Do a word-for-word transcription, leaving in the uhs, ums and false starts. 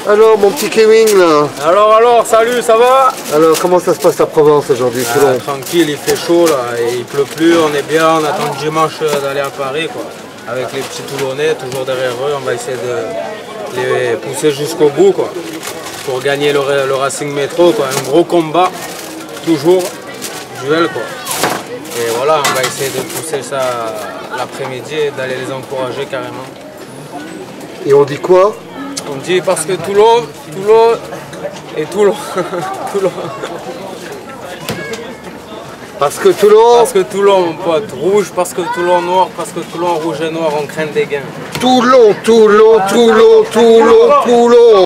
Alors mon petit Kevin là. Alors alors, salut, ça va? Alors comment ça se passe à Provence aujourd'hui, ah, Toulon? Tranquille, il fait chaud là, et il pleut plus, on est bien, on attend dimanche d'aller à Paris quoi. Avec les petits Toulonnais, toujours derrière eux, on va essayer de les pousser jusqu'au bout quoi. Pour gagner le, le Racing Métro quoi, un gros combat, toujours, duel quoi. Et voilà, on va essayer de pousser ça l'après-midi et d'aller les encourager carrément. Et on dit quoi? On dit parce que Toulon, Toulon et Toulon. Toulon. Parce que Toulon. Parce que Toulon, mon pote, rouge, parce que Toulon noir, parce que Toulon rouge et noir, on craint des gains. Toulon, Toulon, Toulon, Toulon, Toulon.